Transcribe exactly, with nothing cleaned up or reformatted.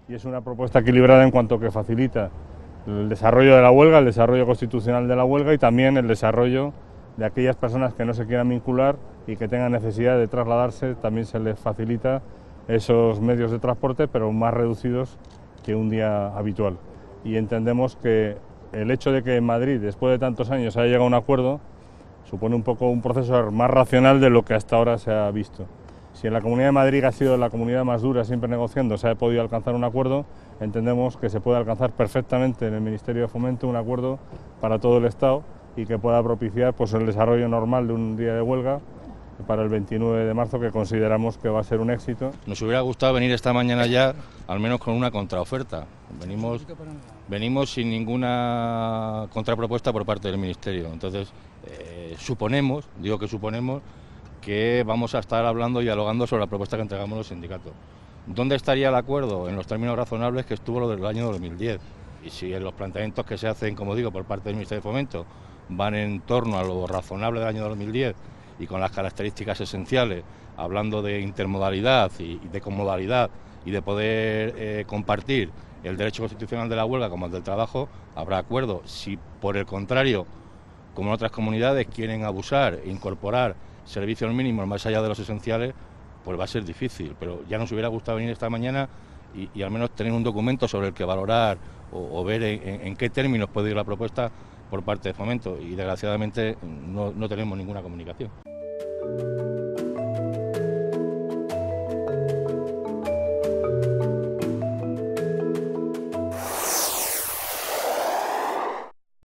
y es una propuesta equilibrada en cuanto que facilita el desarrollo de la huelga, el desarrollo constitucional de la huelga y también el desarrollo de aquellas personas que no se quieran vincular y que tengan necesidad de trasladarse, también se les facilita esos medios de transporte, pero más reducidos que un día habitual. Y entendemos que el hecho de que en Madrid, después de tantos años, haya llegado a un acuerdo, supone un poco un proceso más racional de lo que hasta ahora se ha visto. Si en la Comunidad de Madrid ha sido la comunidad más dura, siempre negociando, se ha podido alcanzar un acuerdo, entendemos que se puede alcanzar perfectamente en el Ministerio de Fomento un acuerdo para todo el Estado y que pueda propiciar pues, el desarrollo normal de un día de huelga para el veintinueve de marzo, que consideramos que va a ser un éxito. Nos hubiera gustado venir esta mañana ya, al menos con una contraoferta. Venimos, venimos sin ninguna contrapropuesta por parte del Ministerio. Entonces, eh, suponemos, digo que suponemos, que vamos a estar hablando y dialogando sobre la propuesta que entregamos los sindicatos. ¿Dónde estaría el acuerdo? En los términos razonables que estuvo lo del año dos mil diez. Y si en los planteamientos que se hacen, como digo, por parte del Ministerio de Fomento, van en torno a lo razonable del año dos mil diez y con las características esenciales, hablando de intermodalidad y de comodalidad y de poder eh, compartir el derecho constitucional de la huelga como el del trabajo, habrá acuerdo. Si por el contrario, como en otras comunidades, quieren abusar e incorporar servicios mínimos más allá de los esenciales, pues va a ser difícil. Pero ya nos hubiera gustado venir esta mañana y, y al menos tener un documento sobre el que valorar o, o ver en, en, en qué términos puede ir la propuesta por parte de Fomento, y desgraciadamente no, no tenemos ninguna comunicación.